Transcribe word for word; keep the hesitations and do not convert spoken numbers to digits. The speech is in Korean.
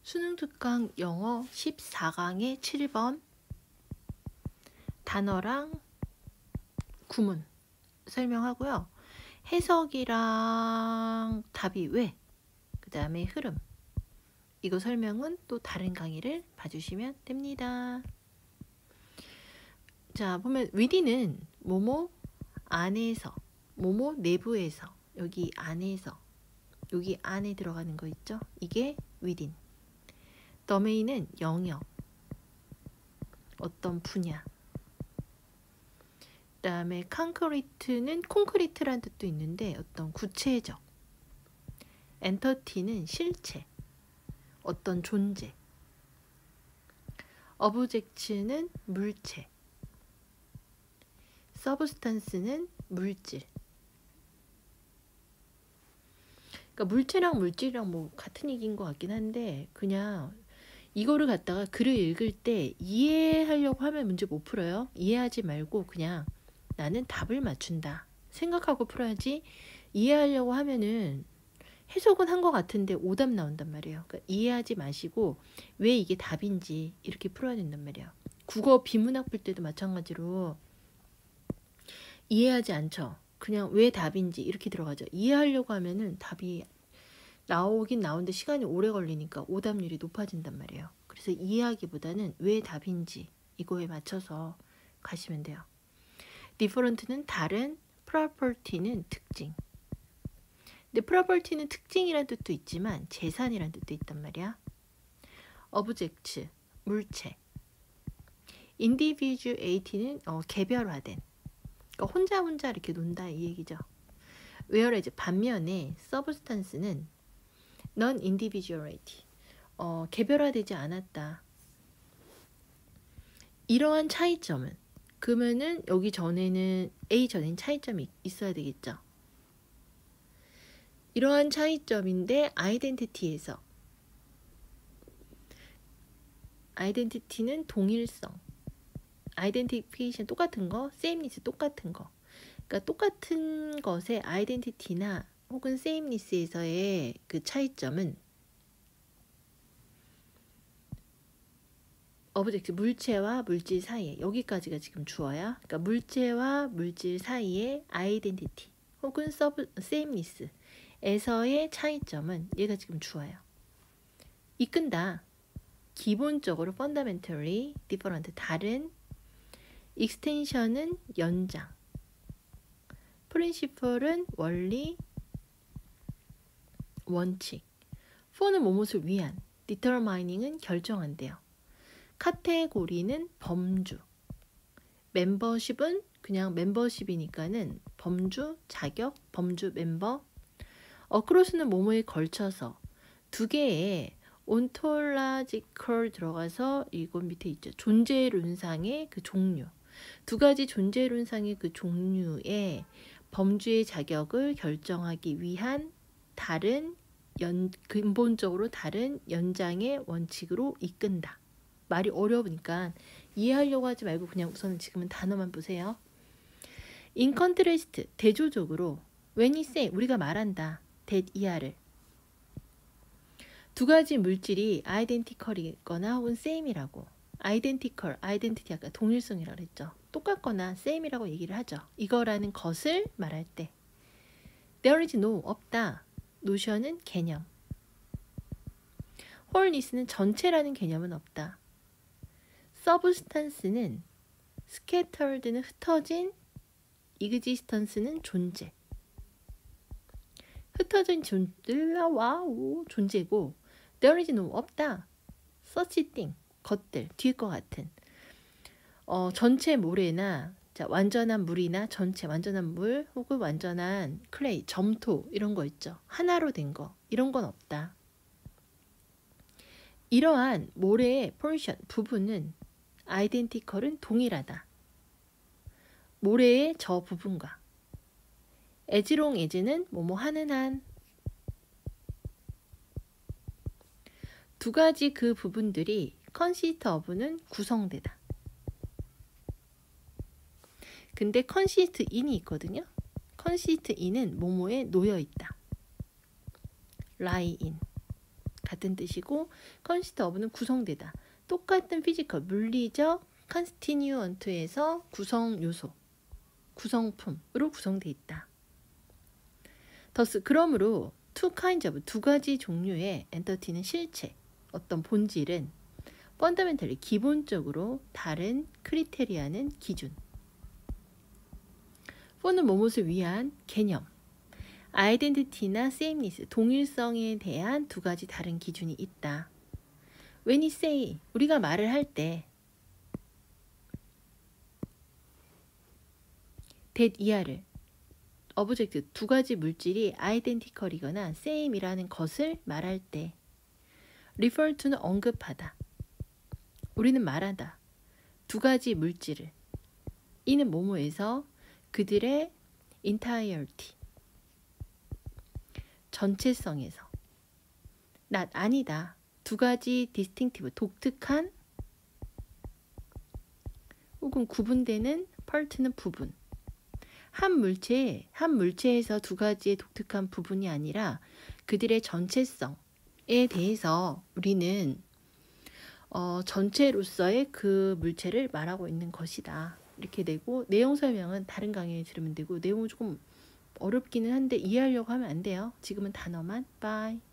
수능 특강 영어 십사 강의 칠 번 단어랑 구문 설명하고요. 해석이랑 답이 왜, 그 다음에 흐름, 이거 설명은 또 다른 강의를 봐주시면 됩니다. 자, 보면 within은 뭐뭐 안에서, 뭐뭐 내부에서, 여기 안에서, 여기 안에 들어가는 거 있죠? 이게 within. domain은 영역, 어떤 분야. 그 다음에 concrete는 콘크리트란 뜻도 있는데 어떤 구체적. entity는 실체, 어떤 존재. object는 물체. substance는 물질. 그러니까 물체랑 물질이랑 뭐 같은 얘기인 것 같긴 한데, 그냥 이거를 갖다가 글을 읽을 때 이해하려고 하면 문제 못 풀어요. 이해하지 말고 그냥 나는 답을 맞춘다 생각하고 풀어야지. 이해하려고 하면은 해석은 한 것 같은데 오답 나온단 말이에요. 그러니까 이해하지 마시고 왜 이게 답인지 이렇게 풀어야 된단 말이에요. 국어 비문학 풀 때도 마찬가지로 이해하지 않죠. 그냥 왜 답인지 이렇게 들어가죠. 이해하려고 하면은 답이 나오긴 나오는데 시간이 오래 걸리니까 오답률이 높아진단 말이에요. 그래서 이해하기보다는 왜 답인지 이거에 맞춰서 가시면 돼요. different는 다른, property는 특징. 근데 property는 특징이란 뜻도 있지만 재산이란 뜻도 있단 말이야. object, 물체. individuate는 어, 개별화된. 그러니까 혼자 혼자 이렇게 논다 이 얘기죠. whereas 반면에 substance는 non-individuality, 어, 개별화되지 않았다. 이러한 차이점은, 그러면은 여기 전에는 A 전엔 차이점이 있어야 되겠죠. 이러한 차이점인데 아이덴티티에서, 아이덴티티는 동일성, 아이덴티피케이션 똑같은 거, sameness 똑같은 거. 그러니까 똑같은 것의 아이덴티티나 혹은 sameness에서의 그 차이점은 object, 물체와 물질 사이에, 여기까지가 지금 주어야. 그러니까 물체와 물질 사이의 아이덴티티 혹은 sub, sameness에서의 차이점은 얘가 지금 주어야. 이끈다. 기본적으로 fundamentally different, 다른. extension은 연장. principle은 원리, 원칙. for는 뭐뭇을 위한. determining은 결정한대요. 카테고리는 범주. 멤버십은 그냥 멤버십이니까는 범주, 자격, 범주, 멤버. 어크로스는 뭐뭐에 걸쳐서. 두 개의 ontological 들어가서 이건 밑에 있죠. 존재론상의 그 종류. 두 가지 존재론상의 그 종류의 범주의 자격을 결정하기 위한 다른 연, 근본적으로 다른 연장의 원칙으로 이끈다. 말이 어려우니까 이해하려고 하지 말고 그냥 우선 지금은 단어만 보세요. In contrast, 대조적으로 when you say, 우리가 말한다. that 이하를. 두 가지 물질이 identical이거나 혹은 same이라고. identical, identity 아까 동일성이라고 했죠. 똑같거나 same이라고 얘기를 하죠. 이거라는 것을 말할 때. There is no, 없다. notion은 개념. wholeness는 전체라는 개념은 없다. substance는 scattered는 흩어진, existence는 존재. 흩어진 존재, 와우, 존재고, there is no, 없다. such thing, 것들, 뒤일 것 같은. 어, 전체 모래나, 자, 완전한 물이나 전체 완전한 물 혹은 완전한 클레이, 점토 이런 거 있죠. 하나로 된 거, 이런 건 없다. 이러한 모래의 포지션, 부분은 아이덴티컬은 동일하다. 모래의 저 부분과. 에지롱 에즈는 뭐뭐 하는 한. 두 가지 그 부분들이 consist of는 구성되다. 근데 consist in이 있거든요. consist in은 뭐뭐에 놓여 있다. lie in. 같은 뜻이고 consist of는 구성되다. 똑같은 피지컬, 물리적 constituent에서 구성 요소, 구성품으로 구성되어 있다. thus 그러므로 two kinds of 두 가지 종류의 엔터티는 실체, 어떤 본질은 fundamentally 기본적으로 다른 크리테리아는 기준. for는 뭐뭇을 위한 개념, 아이덴티티나 sameness, 동일성에 대한 두 가지 다른 기준이 있다. When we say, 우리가 말을 할 때 that 이하를 object, 두 가지 물질이 identical이거나 same이라는 것을 말할 때 refer to는 언급하다. 우리는 말한다. 두 가지 물질을 이는 뭐뭐에서 그들의 entirety, 전체성에서 not 아니다. 두 가지 distinctive, 독특한 혹은 구분되는 part는 부분. 한 물체, 한 물체에서 두 가지의 독특한 부분이 아니라 그들의 전체성에 대해서 우리는 어, 전체로서의 그 물체를 말하고 있는 것이다. 이렇게 되고 내용 설명은 다른 강의에 들으면 되고 내용은 조금 어렵기는 한데 이해하려고 하면 안 돼요. 지금은 단어만. 바이.